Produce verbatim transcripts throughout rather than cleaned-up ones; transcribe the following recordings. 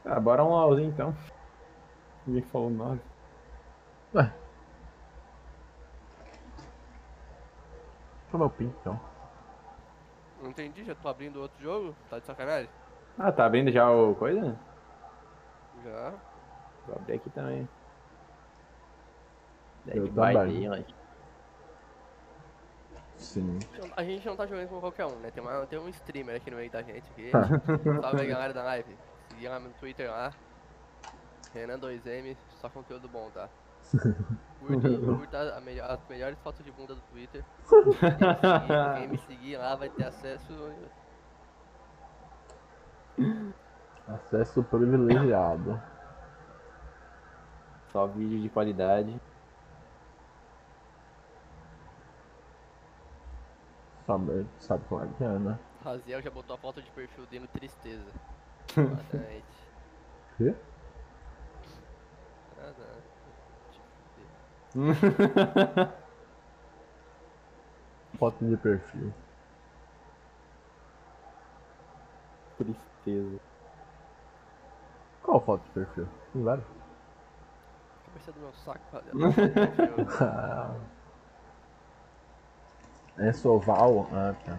Ah, bora um LOLzinho então. Ninguém falou nada. Ué, deixa eu ver o ping então. Não entendi, já tô abrindo outro jogo? Tá de sacanagem? Ah, tá abrindo já o coisa? Já. Vou abrir aqui também. Eu Dead by também. Daylight. Sim. A gente não tá jogando com qualquer um, né? Tem, uma, tem um streamer aqui no meio da gente aqui. Salve aí, galera da live. Seguir lá no Twitter lá. Renan dois M, só conteúdo bom, tá? Curte, curta a melhor- as melhores fotos de bunda do Twitter. Quem me seguir, quem me seguir lá vai ter acesso. Acesso privilegiado. Só vídeo de qualidade. Sabe, sabe como é que é, né? Raziel já botou a foto de perfil dele tristeza. Boa noite. Quê? Ah, não. Te fuder. Foto de perfil. Tristeza. Qual foto de perfil? Tem vários. Cabeça do meu saco, Raziel. Tem uma foto de perfil. É Soval? Ah, tá.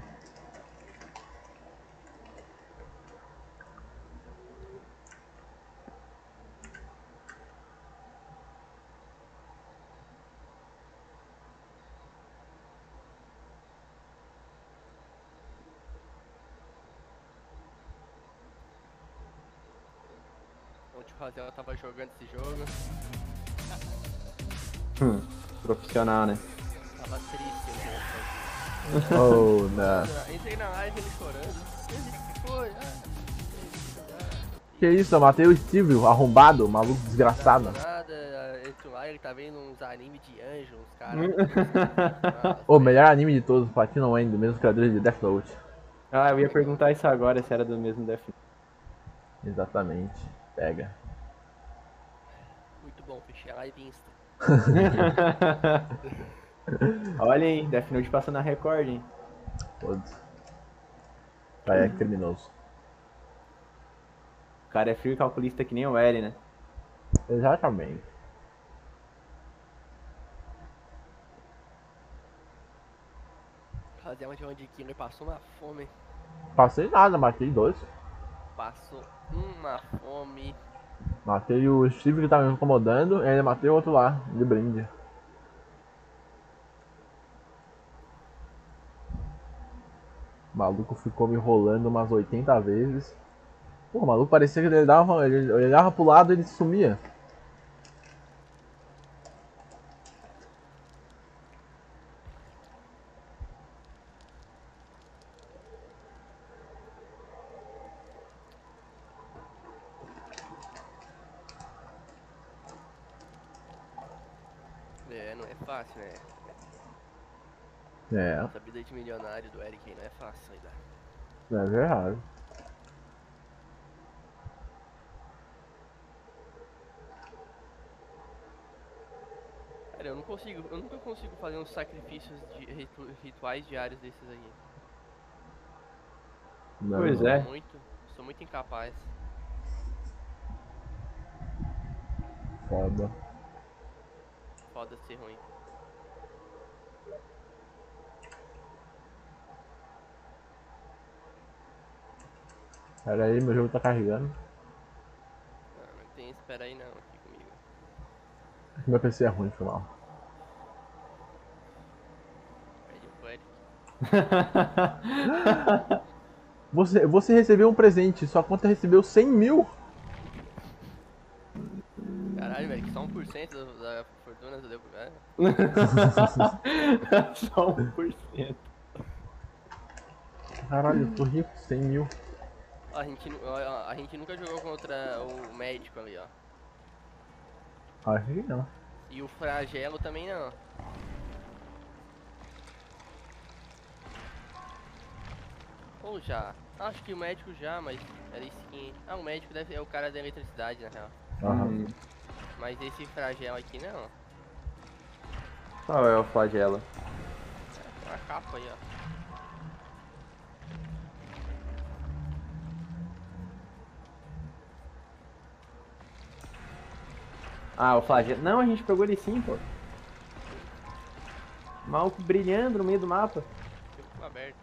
Ontem o Raziel tava jogando esse jogo. Hum, Profissional, né? Tava triste o jogo. Oh, não. Mano, entrei na live ele chorando. O que foi? Ah, Que isso, eu matei o Steve, o arrombado, o maluco não desgraçado. nada, nada. Entro lá, ele tá vendo uns animes de anjo, uns caras muito esquisitos. Nossa, O velho. melhor anime de todos, Platinum End, mesmo criador de Death Note. Ah, eu ia Legal. perguntar isso agora, se era do mesmo Death Exatamente. Pega. Muito bom, fechei a live insta. Olha aí, Death Note passa na Record, hein? Todos. Pai é criminoso. O cara é frio e calculista que nem o L, né? Exatamente. Raziel de onde Killer passou uma fome. Passei nada, matei dois. Passou uma fome. Matei o Steve que tava me incomodando e ainda matei o outro lá, de brinde. O maluco ficou me rolando umas oitenta vezes. Pô, o maluco parecia que ele dava. Ele olhava pro lado e ele sumia. É, não é fácil, né? É, Essa vida de milionário do Eric aí não é fácil ainda. é verdade. Cara, eu não consigo, eu nunca consigo fazer uns sacrifícios de ritu- rituais diários desses aí. Não, Pois Sou não. é. muito, sou muito incapaz. Foda. Foda ser ruim. Pera aí, meu jogo tá carregando. Não, não tem espera aí não aqui comigo. Meu P C é ruim, foi mal. Pede pro Eric. Você, você recebeu um presente, sua conta recebeu cem mil. Caralho, velho, que só um por cento da, da fortuna você deu pro cara. Só um por cento. Caralho, eu tô rico, cem mil. A gente, nu- a, a gente nunca jogou contra o médico ali, ó. Acho que não. E o Fragelo também não. Ou já? Acho que o médico já, mas era skin. Ah, o médico deve ser o cara da eletricidade, na real. Aham. Hum, Mas esse Fragelo aqui não. qual é o flagelo? É, tem uma capa aí, ó. Ah, o flagelo. Não, a gente pegou ele sim, pô. Maluco brilhando no meio do mapa. Ficou aberto.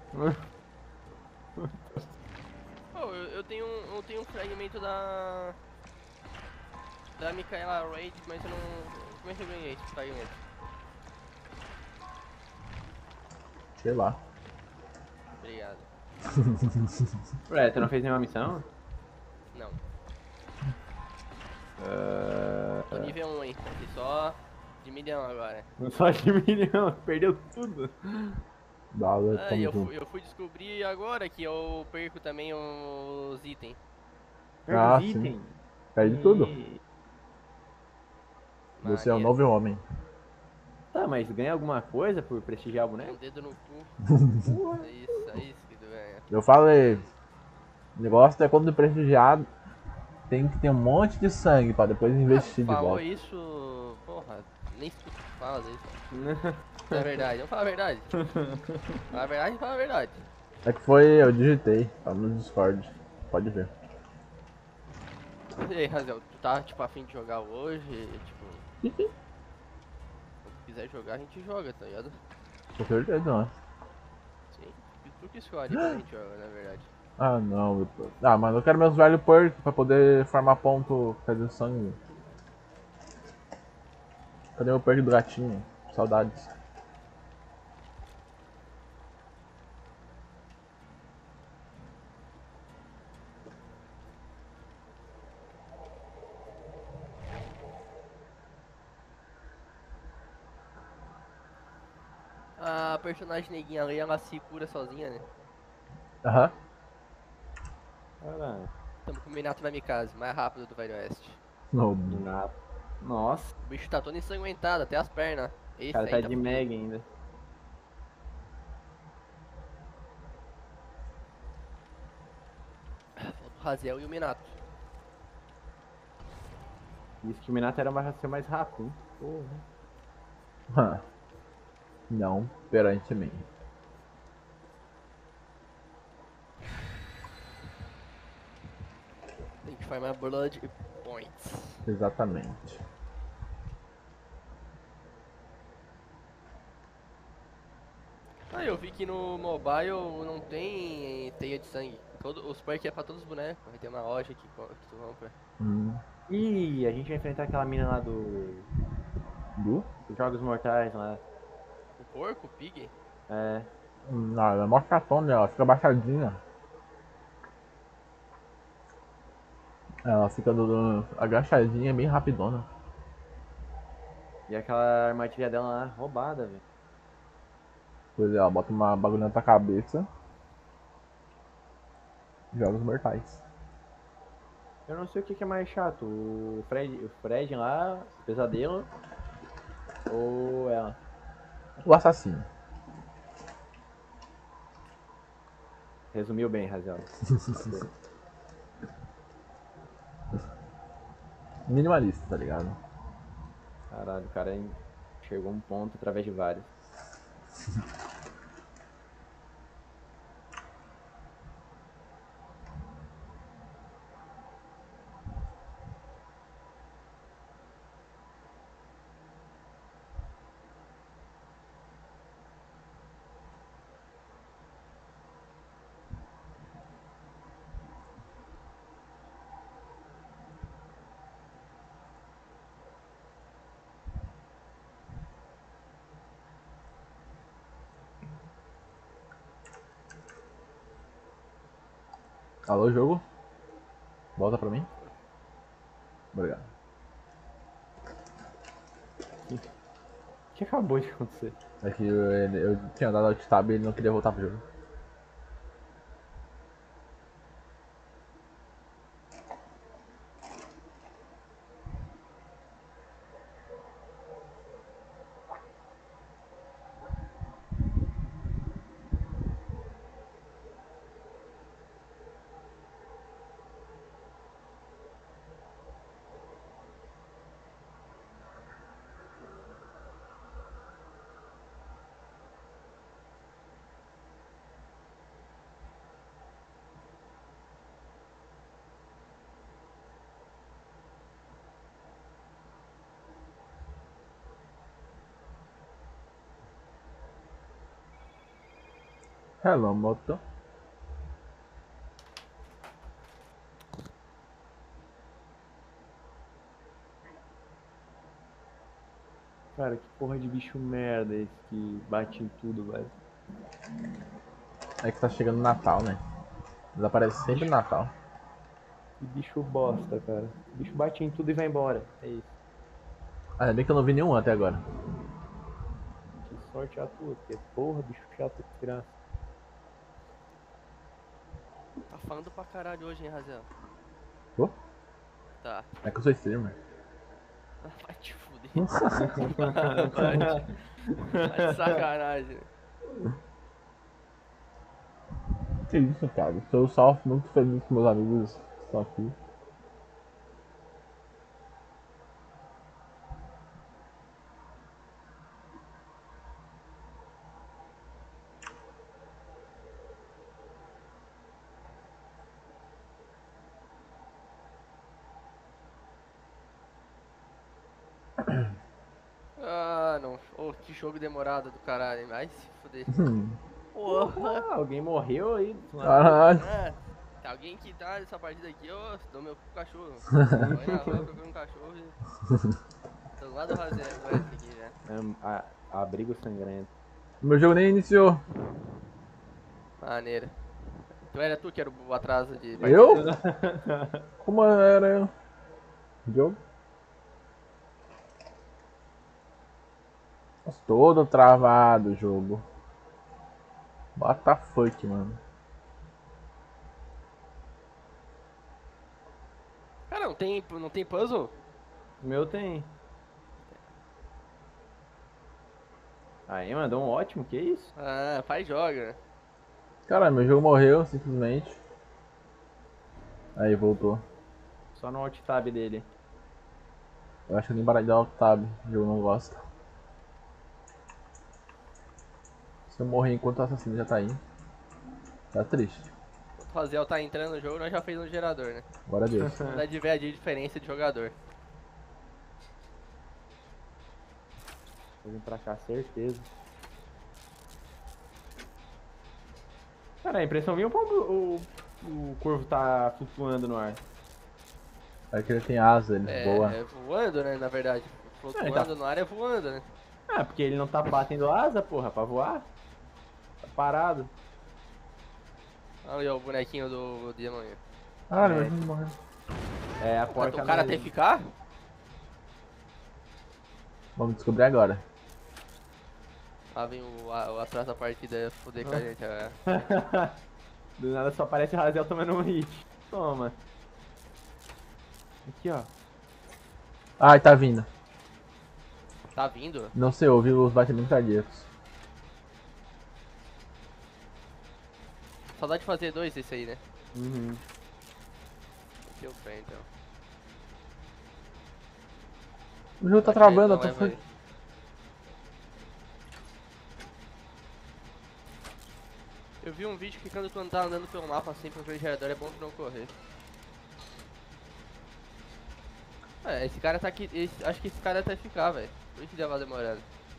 Oh, eu, eu tenho um, eu tenho um fragmento da. Da Micaela Raid, mas eu não. Como é que eu ganhei esse fragmento? Sei lá. Obrigado. Ué, tu não fez nenhuma missão? Não. Uh... Tô nível um, hein? Aqui só de milhão agora. Só de milhão, perdeu tudo. Dá, né? Ah, e Tamo eu, junto. fui- eu fui descobrir agora que eu perco também os itens. Perde Ah, os sim. itens. Perde tudo. E... Você é o Maneiro. novo homem. Tá, mas ganha alguma coisa por prestigiar o Um boneco? dedo no cu. Porra. É isso, é isso que tu ganha. Eu falei, o negócio é quando prestigiado tem que ter um monte de sangue pra depois Ah, investir de falou volta. isso. Porra, nem escuto o que fala desse. Não é verdade, vamos falar a verdade. Fala a verdade, fala a verdade. É que foi, eu digitei, tá no Discord. Pode ver. E aí, Razel, tu tá tipo afim de jogar hoje? Tipo, quando tu quiser jogar, a gente joga, tá ligado? Com certeza, né? Sim, e tu que escolhe quando a gente joga, na verdade. Ah, não. Eu... Ah, mas eu quero meus velhos perks pra poder farmar ponto, fazer sangue. Cadê o perk do gatinho? Saudades. A personagem neguinha ali, ela se cura sozinha, né? Aham. Caralho. Tamo com o Minato na Mikasa, mais rápido do Velho Oeste. No... Nada. Nossa, O bicho tá todo ensanguentado, até as pernas. o Esse cara aí tá tá de fudido. Meg ainda. Falta o Razel e o Minato. Disse que o Minato era mais, ser mais rápido, hein? Porra. Hã. Não, perante mim. Tem que farmar Blood Points. Exatamente. Ah, eu vi que no mobile não tem teia de sangue. Todo, os perks é pra todos os bonecos. Aí tem uma loja que, co- que tu compra. Hum. Ih, a gente vai enfrentar aquela mina lá do. Du? dos Jogos Mortais lá. O porco, o pig. É. Hum, Não, ela é mó chatona, ela fica baixadinha. Ela fica do, do- agachadinha, bem rapidona. E aquela armadilha dela lá, roubada, velho. Pois é, ela bota uma bagulho na tua cabeça. Jogos mortais. Eu não sei o que, que é mais chato, o Fred, o Fred lá, o pesadelo, ou ela. O assassino. Resumiu bem, Razel. Minimalista, tá ligado? Caralho, o cara chegou a um ponto através de vários. Alô, jogo? Volta pra mim. Obrigado. O que acabou de acontecer? É que eu, eu tinha dado alt tab e ele não queria voltar pro jogo. Hello, moto. Cara, que porra de bicho merda esse que bate em tudo, velho. É que tá chegando o Natal, né? Eles aparecem sempre no Natal. Que bicho bosta, cara. O bicho bate em tudo e vai embora. É isso. Ainda bem que eu não vi nenhum até agora. Que sorte a tua, porque porra, bicho chato de graça. Tá falando pra caralho hoje, hein, Razel? Pô, Tá. é que eu sou streamer. Vai te fuder. Vai te- Tá de sacanagem. Que isso, cara? Eu só muito feliz que meus amigos estão aqui. Ah, não. Ô, que jogo demorado do caralho, hein? Vai se fuder. Hum, Porra. Ah, alguém morreu aí? Caralho. Ah, se alguém quitar essa partida aqui, eu dou meu cu pro cachorro. Vai na rua, procura um cachorro e... Tô do lado do Razel com essa aqui já. É, a, abrigo sangrento. Meu jogo nem iniciou. Maneira. Tu era tu que era o atraso de partida? Eu? Como era eu? Jogo? Nossa, todo travado o jogo. What the fuck, mano. Cara, não tem, não tem puzzle? O meu tem. Aí, mandou um ótimo, que isso? Ah, faz joga. Caralho, meu jogo morreu, simplesmente. Aí, voltou. Só no alt tab dele. Eu acho que eu nem parar de dar alt tab, o jogo não gosta. Se eu morrer enquanto o assassino já tá aí, tá triste. O Razel tá entrando no jogo, nós já fez um gerador, né? Glória a Deus. Não dá de ver a diferença de jogador. Vou vir pra cá, certeza. Cara, a impressão minha é como o, o corvo tá flutuando no ar. É que ele tem asa, ele É, voa. é voando, né, na verdade. Flutuando É, tá- no ar é voando, né? Ah, porque ele não tá batendo asa, porra, pra voar. Tá parado. Olha aí ó, o bonequinho do demônio. Caralho, É. meu jogo morreu. É, a O porca... cara não- tem que ficar? Vamos descobrir agora. Lá vem o, a, o atrás da partida foder com a gente. É. Do nada só aparece o Razel tomando um hit. Toma. Aqui, ó. Ai, tá vindo. Tá vindo? Não sei, eu ouvi os batimentos cardíacos. Só dá de fazer dois esse aí, né? Uhum. Aqui eu pé, então. O jogo tá Vai, travando, então, eu tô vai, foi. vai. Eu vi um vídeo que quando tu tá andando pelo mapa assim pro gerador é bom tu não correr. É, esse cara tá aqui. Esse, acho que esse cara até ficar, velho. Por isso que tava demorando.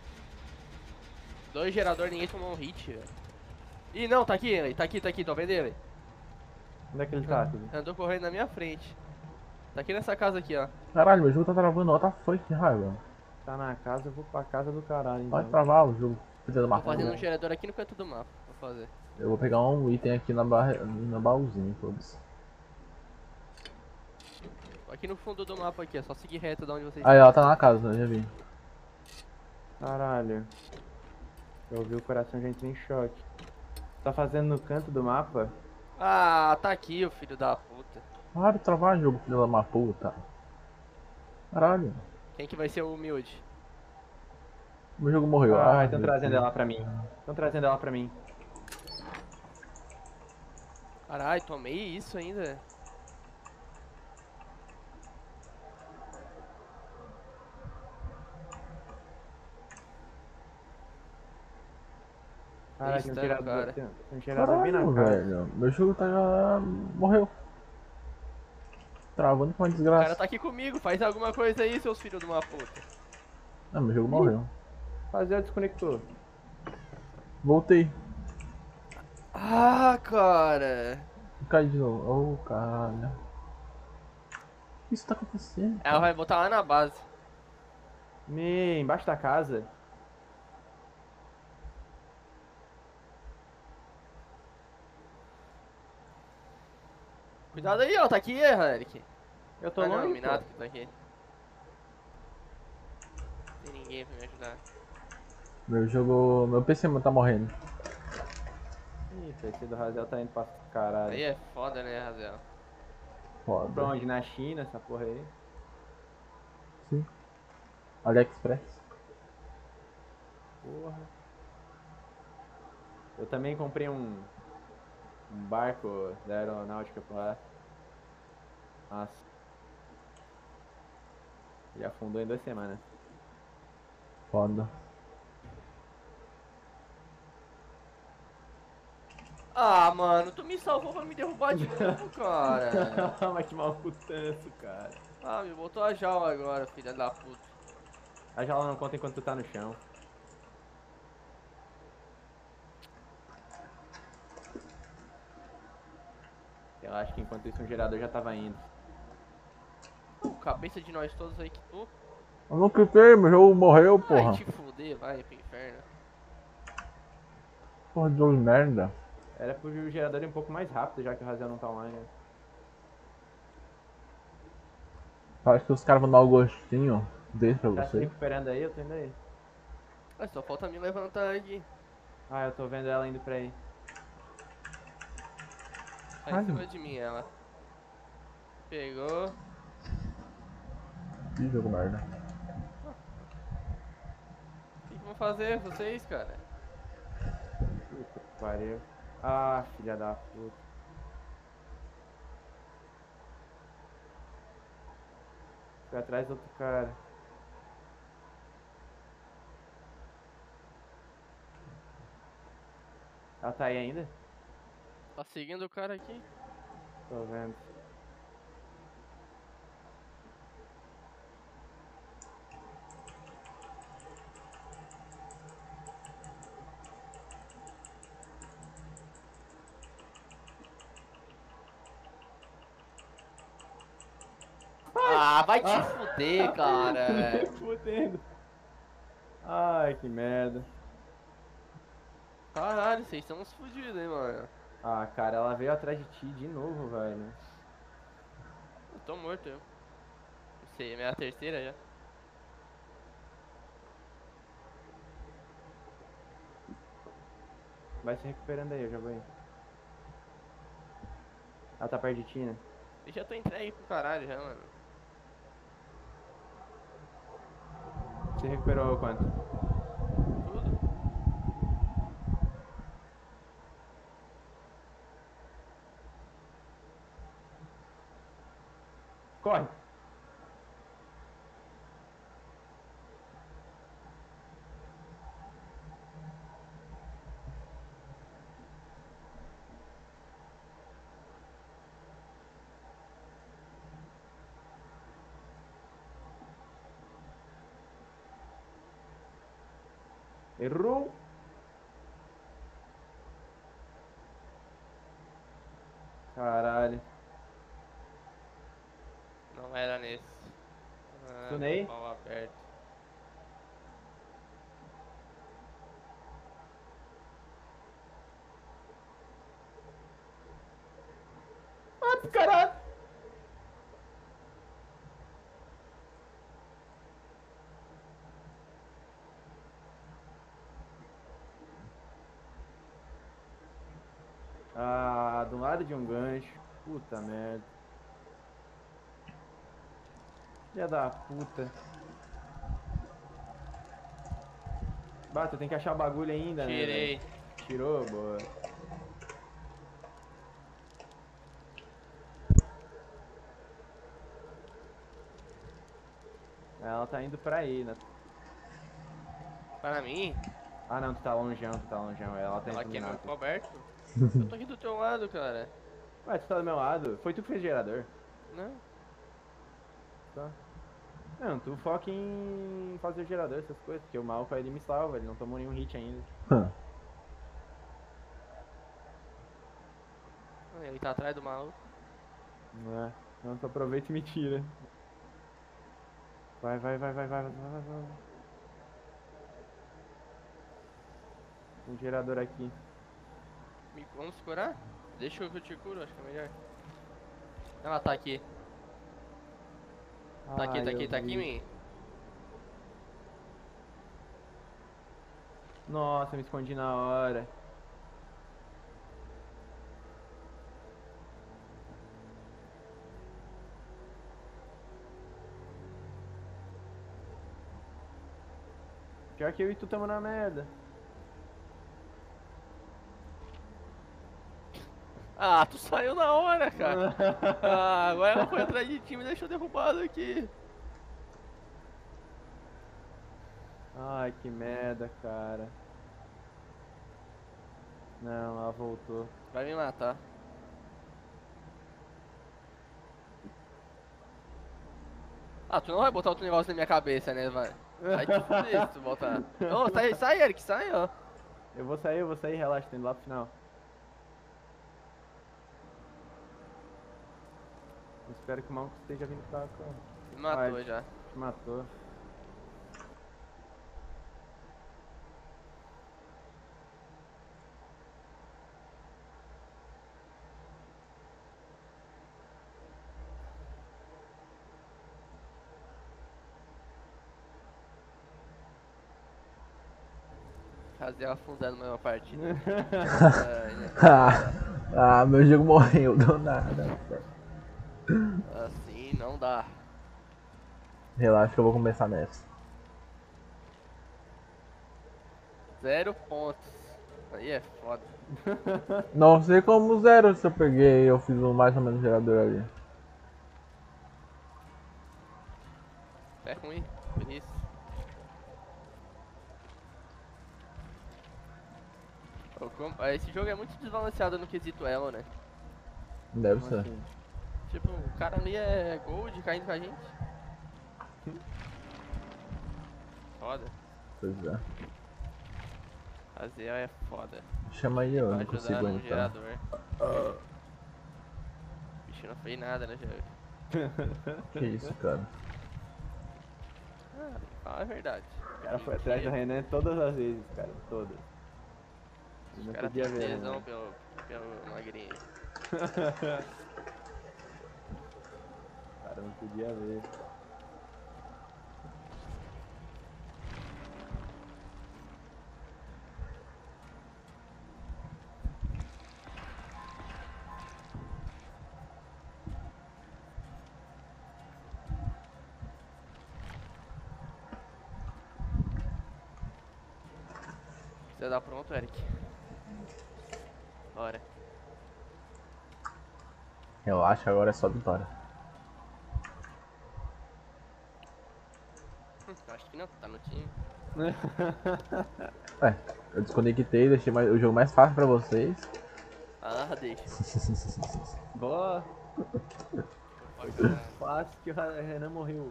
Dois geradores, ninguém tomou um hit, velho. Ih, não, tá aqui ele, tá aqui, tá aqui, tô vendo ele. Onde é que ele tá, filho? Andou correndo na minha frente. Tá aqui nessa casa aqui, ó. Caralho, meu jogo tá travando, what the fuck, que raiva. Tá na casa, eu vou pra casa do caralho, Vai então. travar o jogo. Filha da Tô maconha. fazendo um gerador aqui no canto do mapa. Vou fazer. Eu vou pegar um item aqui na, barra, na baúzinha, foda-se. Aqui no fundo do mapa aqui, é só seguir reto da onde vocês Aí, ela tá na casa, eu já vi. Caralho. Eu ouvi o coração já entrei em choque. Tá fazendo no canto do mapa? Ah, tá aqui, o filho da puta. Para de travar jogo, filha da uma puta. Caralho. Quem que vai ser o humilde? Meu jogo morreu. Ah, Ai, estão meu trazendo Deus. ela pra mim. Estão trazendo ela pra mim. Caralho, tomei isso ainda. Caralho, tem um Estranho, gerador, cara. tem um gerador bem na Caralho, cara. velho. Meu jogo tá. Morreu. Travando com uma O desgraça. cara tá aqui comigo, faz alguma coisa aí, seus filhos de uma puta. Ah, meu jogo morreu. Razel desconectou. Voltei. Ah, cara. Cai de novo. Oh, caralho. O que isso tá acontecendo? Ela vai botar lá na base. Me, embaixo da casa. Cuidado aí, ó. Tá aqui, Eric. Eu tô Ah, não, o longe, pô. Minato que tá aqui. Tem ninguém pra me ajudar. Meu jogo. Meu P C tá morrendo. Ih, o P C do Razel tá indo pra caralho. Aí é foda, né, Razel? Comprou Foda. onde? Na China, essa porra aí. Sim. AliExpress. Porra. Eu também comprei um, um barco da aeronáutica por lá. Nossa, ele afundou em duas semanas. Foda. Ah, mano, tu me salvou pra me derrubar de novo, cara. Mas que mal putanço, cara. Ah, me botou a jaula agora, filha da puta. A jaula não conta enquanto tu tá no chão. Eu acho que enquanto isso um gerador já tava indo. O cabeça de nós todos aí que tu. Eu não cliquei, meu jogo morreu, Ai, porra. te fuder, vai pro inferno. Porra de jogo de merda. Era pro gerador ir um pouco mais rápido, já que o Razel não tá online, né? Acho que os caras vão dar o gostinho desse pra Tá se você. recuperando aí? Eu tô indo aí. Ah, só falta me levantar aqui. Ah, eu tô vendo ela indo pra aí. Tá em cima de mim ela. Pegou. Que jogo merda. O que, que vão fazer vocês, cara? Puta que pariu. Ah, filha da puta. Fui atrás do outro cara. Ela tá aí ainda? Tá seguindo o cara aqui? Tô vendo. Ah, vai te Ah. fuder, cara. Fudendo. Ai, que merda. Caralho, vocês estão uns fudidos, hein, mano. Ah, cara, ela veio atrás de ti de novo, velho. Eu tô morto, eu. Não sei, é minha terceira já. Vai se recuperando aí, eu já vou aí. Ela tá perto de ti, né? Eu já tô entregue pro caralho já, mano. Você recuperou quanto? Tudo. Corre! Errou! Caralho. Não era nesse. Ah, meu Tunei? pau aberto. Ah, caralho! Ah, do lado de um gancho. Puta merda. Filha da puta. Bata, tem que achar o bagulho ainda, né, velho? Tirei. Tirou? Boa. Ela tá indo pra aí, né? Para mim, Ah, não, tu tá longeão, tu tá longeão. Ela tá indo ela pro quer meu Minato. pau aberto. Eu tô aqui do teu lado, cara. Ué, tu tá do meu lado? Foi tu que fez o gerador? Não. Tá. Não, tu foca em fazer o gerador, essas coisas, porque o Malphite ele me salva, ele não tomou nenhum hit ainda. ele tá atrás do maluco. Não é? Não, tu aproveita e me tira. Vai, vai, vai, vai, vai, vai, vai, vai. Um gerador aqui. Me- Vamos se curar? Deixa que eu te curo, acho que é melhor. Ela tá aqui. Tá aqui, Ai, tá aqui, eu tá aqui em vi. mim. Nossa, me escondi na hora. Pior que eu e tu tamo na merda. Ah, tu saiu na hora, cara. Ah, agora ela foi atrás de ti e me deixou derrubado aqui. Ai, que merda, cara. Não, ela voltou. Vai me matar. Ah, tu não vai botar outro negócio na minha cabeça, né, vai? Vai te fuder se tu botar. Ô, sai, sai, Eric, sai, ó. Eu vou sair, eu vou sair, relaxa, tô indo lá pro final. Eu espero que o Malco esteja vindo pra cá. Me matou Vai. já. Te matou. Fazer afundando mais uma partida. Ai, né? Ah, meu jogo morreu do nada. Assim não dá. Relaxa que eu vou começar nessa. Zero pontos. Aí é foda. Não sei como zero se eu peguei eu fiz um mais ou menos gerador ali. É ruim, por isso. Ô, como- ah, Esse jogo é muito desbalanceado no quesito elo, né? Deve Como ser. assim? Tipo, o cara ali é gold caindo com a gente. Foda. Pois é. Fazer é foda. Chama aí, eu Vai não ajudar consigo no entrar. gerador. O bicho não fez nada, né, jogo? Que isso, cara. Ah, fala a verdade. O cara foi atrás do Renan todas as vezes, cara. Todas. Eu Os não caras podia têm ver, tesão né? pelo, pelo magrinho. Cara, não podia ver. Você dá pronto, Eric? Bora. Relaxa, agora é só vitória. Hum, acho que não, tá no time. É, eu desconectei, deixei mais- o jogo mais fácil pra vocês. Ah, deixa. Boa! Pra caralho. Fácil que o Ra- Renan morreu.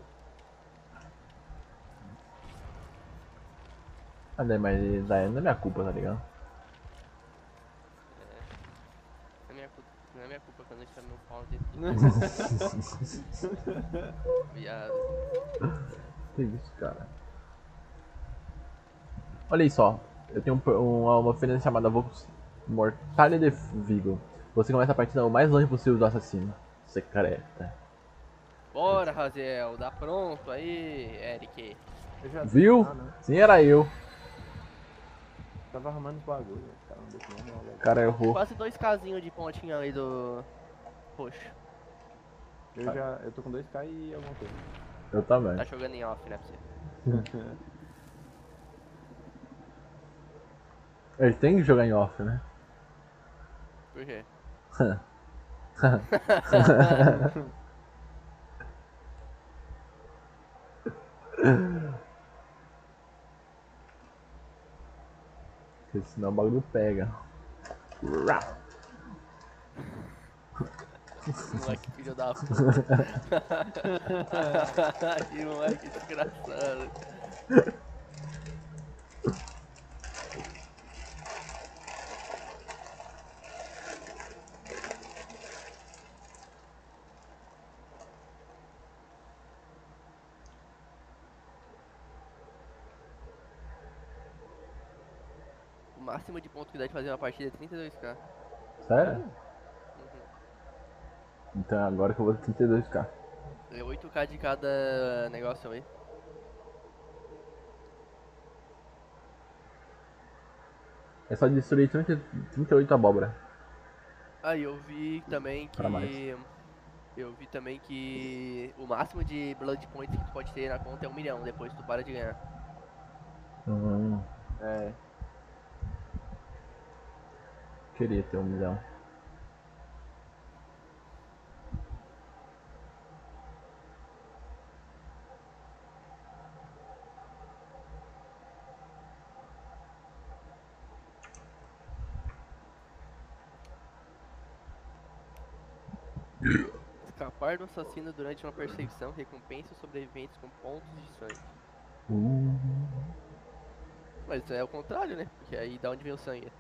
Ah, né, mas daí não é minha culpa, tá ligado? Não é minha culpa, não é minha culpa quando a gente tá no pau desse viado. Que isso, cara. Olha aí só, eu tenho um, um, uma ferida chamada Vox Mortale de Vigo. Você começa a partida o mais longe possível do assassino. Secreta. Bora, Raziel, dá pronto aí, Eric. Eu já... Viu? Ah, não. Sim, era eu. Tava arrumando os bagulho. Cara, não deixa nem O olhar. cara errou. Quase dois casinhos de pontinha ali do roxo. Eu já. Eu tô com dois K e alguma coisa. Eu também. Tá jogando em off, né, pra você? Ele tem que jogar em off, né? Por quê? Porque senão o bagulho pega. Moleque filho da puta. Que moleque desgraçado. máximo de ponto que dá de fazer uma partida é trinta e dois k. Sério? Uhum. Então agora que eu vou ter trinta e dois k. É oito k de cada negócio aí. É só destruir trinta, trinta e oito abóbora. Aí eu vi também Pra mais. que. Eu vi também que o máximo de Blood Points que tu pode ter na conta é um milhão, depois tu para de ganhar. Hum, É. queria ter um milhão. Escapar do assassino durante uma perseguição recompensa os sobreviventes com pontos de sangue. Hum, Mas isso é o contrário, né? Porque aí da onde vem o sangue?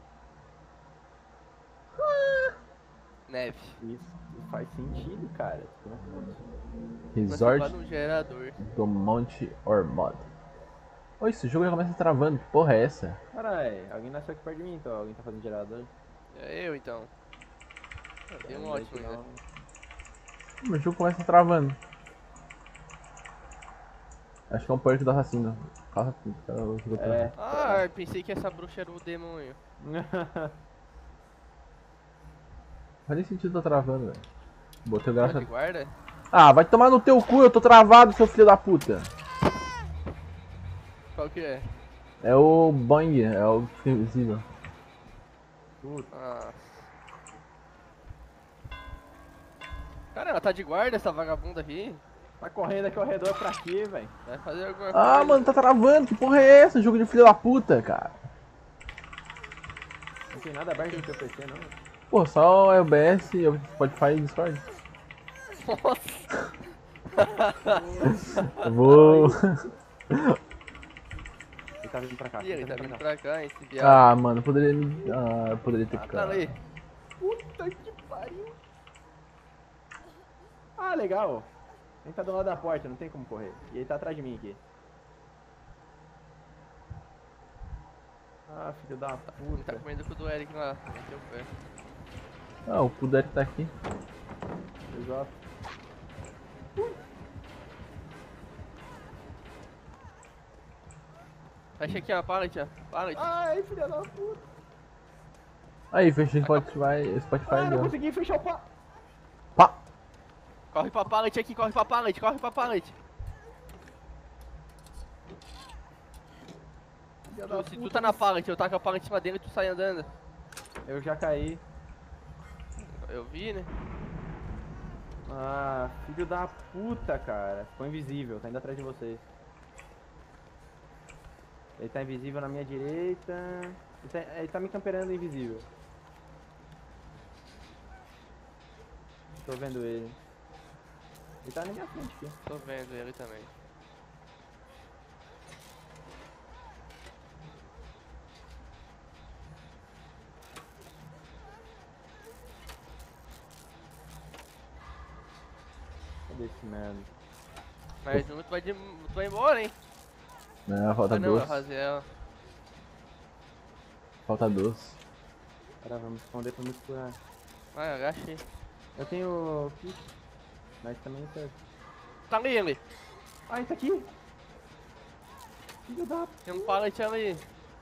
Neve. Isso faz sentido, cara. Tem um ponto. Resort Mas no gerador. do Monte Ormod. Ô, esse jogo já começa travando. Que porra é essa? Carai, alguém nasceu aqui perto de mim, então. Alguém tá fazendo gerador. É eu então. Eu dei um Ainda ótimo que ainda. não. O jogo começa travando. Acho que é um perk do assassino. Fala tudo, cara, o jogo tá- É. Ah, eu pensei que essa bruxa era o demônio. Faz nem sentido tá travando, velho. Botei o Tá graça. de guarda? Ah, vai tomar no teu cu, eu tô travado, seu filho da puta. Qual que é? É o Boing, é o que fica invisível. Ah. Caramba, tá de guarda essa vagabunda aqui? Tá correndo aqui ao redor pra quê, velho? Vai fazer alguma Ah, coisa. mano, tá travando, que porra é essa? Jogo de filho da puta, cara. Não tem nada aberto no seu P C, não. Pô, só o O B S, o Spotify e Discord. Nossa. Eu vou. Ele tá vindo pra cá. Ih, ele tá vindo vindo pra cá. pra cá, esse viado. Ah, mano, eu poderia me. Ah, eu poderia ter Ah, tá ficado. ali. Puta que pariu. Ah, legal. Ele tá do lado da porta, não tem como correr. E ele tá atrás de mim aqui. Ah, filho da Ele tá puta. comendo com o do Eric lá. Meteu o pé. Ah, o Pudete tá aqui. Exato. Fecha aqui a pallet, ó. Pallet. Ai, filho da puta. Aí, fechei o Spotify. Spotify Ah, não deu. consegui fechar o pá. Pá! Corre pra pallet aqui, corre pra pallet, corre pra pallet. Filho da Tu, se tu puta. tá na pallet, eu taco a pallet em cima dele e tu sai andando. Eu já caí. Eu vi, né? Ah, filho da puta, cara. Ficou invisível, tá indo atrás de vocês. Ele tá invisível na minha direita. Ele tá, ele tá me camperando invisível. Tô vendo ele. Ele tá na minha frente aqui. Tô vendo ele também. Cadê esse merda? Mas um tu vai, de, tu vai embora, hein? Não, falta Ah não, é o duas. Raziel. Falta duas. Cara, vamos esconder pra me curar. Ah, eu agachei. Eu tenho kit, mas também serve. Tá ali ele. Ah, esse aqui! Filho da... Tem um pallet ali.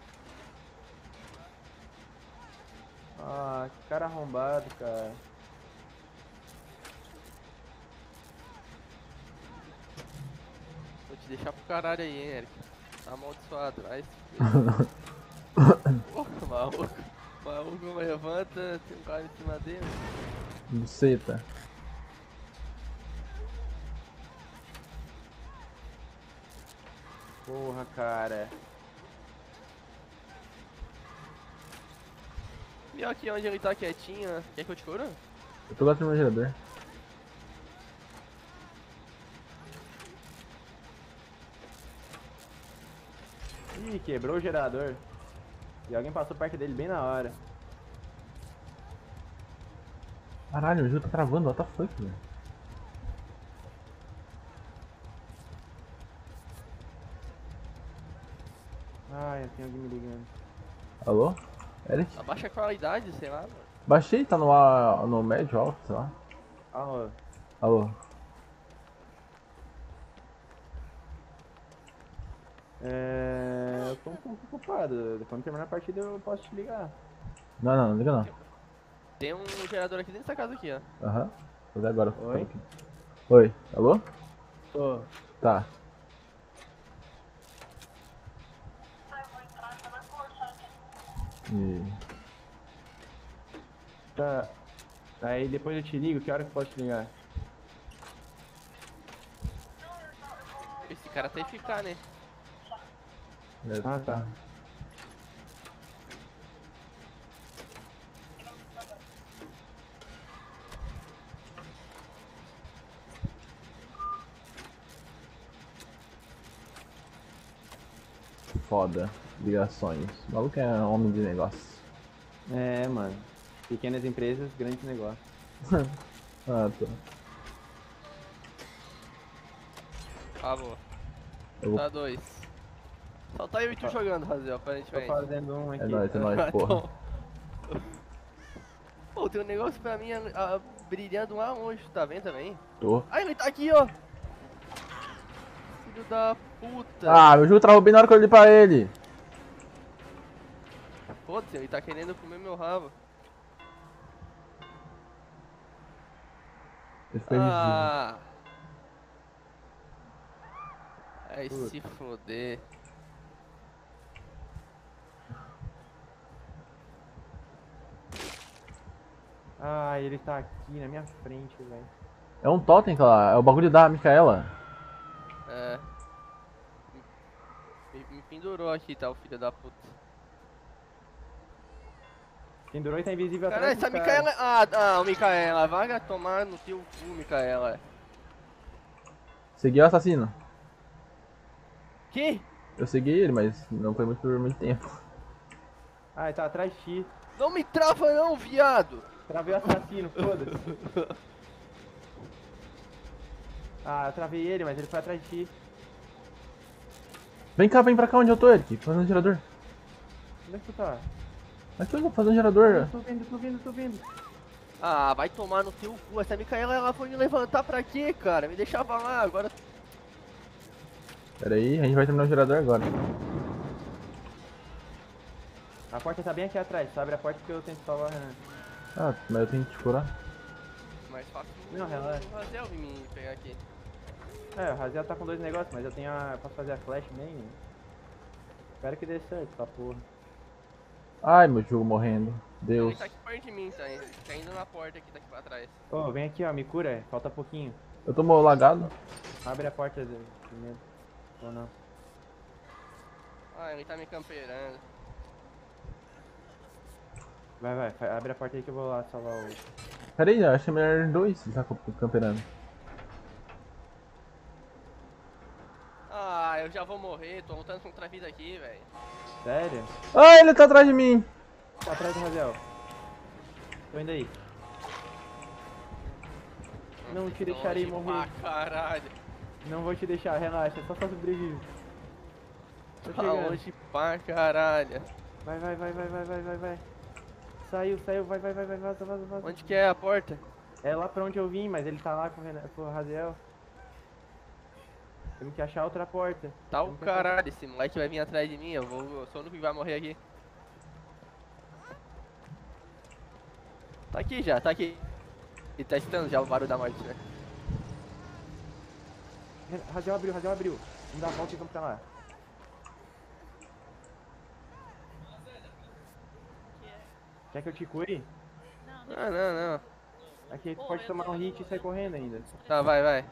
Ah, que cara arrombado, cara. Vou te deixar pro caralho aí, hein, Eric. Tá amaldiçoado, vai. Porra, maluco. Maluco levanta, tem um cara em cima dele. Buceta. Porra, cara. E aqui onde ele tá quietinho, né? Quer que eu te curo? Eu tô batendo no meu gerador. Ih, quebrou o gerador. E alguém passou perto dele bem na hora. Caralho, o jogo tá travando, what the fuck, velho. Ai, eu tenho alguém me ligando. Alô? Eric? Abaixa a qualidade, sei lá, mano. Baixei, tá no, a- no médio, alto, sei lá. Alô. Alô? É... Eu tô um pouco ocupado. Quando terminar a partida eu posso te ligar. Não, não, não liga não. Tem um gerador aqui dentro dessa casa aqui, ó. Aham. Vou fazer agora. Oi? Aqui. Oi, alô? Tô. Tá. E... Tá. Aí depois eu te ligo, que hora que eu posso te ligar? Esse cara tem que ficar, né? Ah, tá. Foda. Ligações. O maluco é homem de negócio. É, mano. Pequenas empresas, grandes negócios. Ah, tá. Ah, boa. Eu vou... Tá dois. Só tá eu e tu jogando, Razel, Tô aparentemente. fazendo um aqui. É nóis, é nóis, porra. Pô, tem um negócio pra mim ah, brilhando lá longe, tá vendo também? Tô. Ah, ele tá aqui, ó! Filho da puta! Ah, meu jogo travou bem na hora que eu olhei pra ele. Foda-se, ele tá querendo comer meu rabo. Ele ficou invisível. Ah! Ai, Puta. se foder. Ah, ele tá aqui na minha frente, velho. É um totem, cara. É o bagulho da Micaela. É. Me, me pendurou aqui, tá, o filho da puta. Pendurou e tá invisível Caralho, atrás essa do cara. Micaela. Ah, ah, o Micaela, vai tomar no teu cu, Micaela. Segui o assassino. Que? Eu segui ele, mas não foi muito por muito tempo. Ah, ele tá atrás de ti. Não me trava não, viado! Travei o assassino, foda-se. Ah, eu travei ele, mas ele foi atrás de ti. Vem cá, vem pra cá onde eu tô, Eric. Fazendo gerador. Onde é que tu tá? Aqui eu vou fazer um gerador. Tô vendo, tô vendo, tô vendo. Ah, vai tomar no teu cu. Essa Micaela, ela foi me levantar pra quê, cara? Me deixava lá, agora... Pera aí, a gente vai terminar o gerador agora. A porta tá bem aqui atrás. Só abre a porta que eu tento salvar a Renan. Ah, mas eu tenho que te curar. Mais fácil Não, relaxa. o Razel vir me pegar aqui. É, o Razel tá com dois negócios, mas eu tenho a... posso fazer a flash bem. Né? Espero que dê certo essa porra. Ai, meu jogo morrendo. Deus. Ele tá aqui perto de mim, tá? Ele tá indo na porta aqui, tá aqui pra trás. Ô, vem aqui, ó, me cura. Falta pouquinho. Eu tô lagado. Abre a porta do- primeiro. Ou não. Ah, ele tá me camperando. Vai, vai, fa- abre a porta aí que eu vou lá salvar o... Pera aí, eu acho que é melhor dois ele tá camperando. Ah, eu já vou morrer, tô lutando contra a vida aqui, velho. Sério? Ah, ele tá atrás de mim. Tá atrás do Razel. Tô indo aí. Não te deixarei Longe morrer. pra caralho. Não vou te deixar, relaxa, só só sobrevive. Tô Tá chegando. longe pra caralho. Vai, vai, vai, vai, vai, vai, vai, vai. Saiu, saiu, vai, vai, vai, vai, vaza, vaza, vaza. Onde que é a porta? É lá pra onde eu vim, mas ele tá lá com o, Renan, com o Razel. Temos que achar outra porta. Tá o Temos que achar- caralho, esse moleque vai vir atrás de mim, eu, vou, eu sou o único que vai morrer aqui. Tá aqui já, tá aqui. Ele tá escutando já o barulho da morte, né? Razel abriu, Razel abriu. Vamos dar a volta e vamos pra lá. Quer que eu te cure? Ah, não, não. Aqui tu pode tomar um hit e sair correndo ainda. Tá, vai, vai.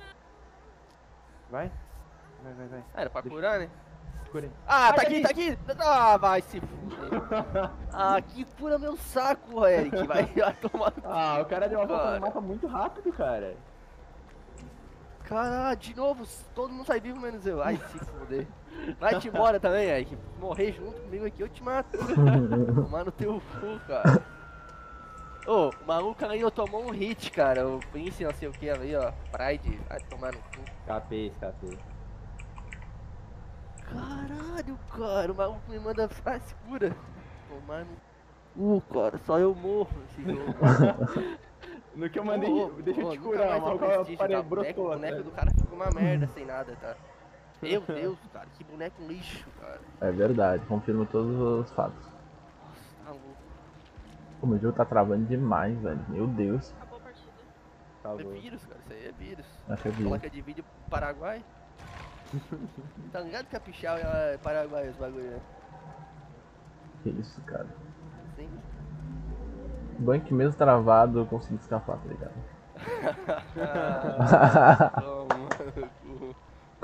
Vai? Vai, vai, vai. Ah, era pra Deixa- curar, né? Cure. Ah, Ai, tá tá aqui, tá aqui! Ah, vai se fuder. Ah, que cura meu saco, Eric. Vai, vai tomar no Ah, o cara deu uma volta Cara. no mapa muito rápido, cara. Caralho, de novo, todo mundo sai vivo menos eu. Ai, se fuder. Vai-te embora também, Eric. Morrer junto comigo aqui, eu te mato. Tomar no teu cu, cara. Ô, o maluco aí tomou um hit, cara. O Prince, não sei o que ali, ó. Pride, vai tomar no cu. Escapei, escapei. Caralho, cara, o maluco me manda frase cura. Tomar no Uh, cara, só eu morro nesse jogo. No que eu mandei, Ô, ô, deixa eu ô, te nunca curar, mais mas deu o prestígio, tá? parei O boneco, brotou o boneco atrás. do cara fica uma merda sem nada, tá? Meu Deus, cara, que boneco lixo, cara. É verdade, confirmo todos os fatos. Nossa, tá louco. O meu jogo tá travando demais, velho. Meu Deus. Acabou a partida. É Acabou. vírus, cara, isso aí é vírus. Acho que é vírus. Coloca de vídeo pro Paraguai. Tá ligado que a Pichau é Paraguai os bagulho, né? Que isso, cara. Sim. O bom é que mesmo travado eu consegui escapar, tá ligado? Toma, cu.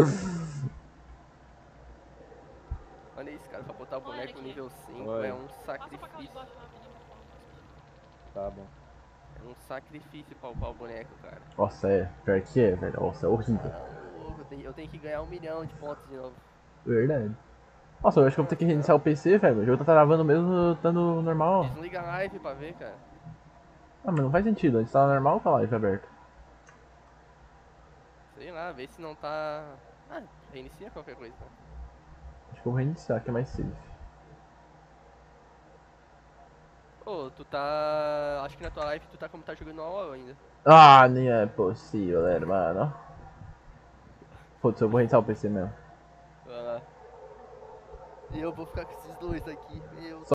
Olha isso, cara, pra botar o Olha boneco aqui. nível cinco Oi. é um Passa pra cá de sacrifício. baixo rapidinho. Tá bom. É um sacrifício pra upar o boneco, cara. Nossa, é. Pior que é, velho. Nossa, é horrível. Tá louco, eu tenho, eu tenho que ganhar um milhão de pontos de novo. Verdade. Nossa, eu acho que eu vou ter que reiniciar o P C, velho. O jogo tá travando mesmo estando normal. Desliga a live pra ver, cara. Ah, mas não faz sentido. A gente tá normal com a live aberta. Sei lá, vê se não tá. Ah, reinicia qualquer coisa, então. Acho que eu vou reiniciar, que é mais safe. Ô, tu tá. Acho que na tua live tu tá como tá jogando ao LoL ainda. Ah, nem é possível, hermano. Foda-se, eu vou reiniciar o P C mesmo. Vai lá. E eu vou ficar com esses dois aqui, meu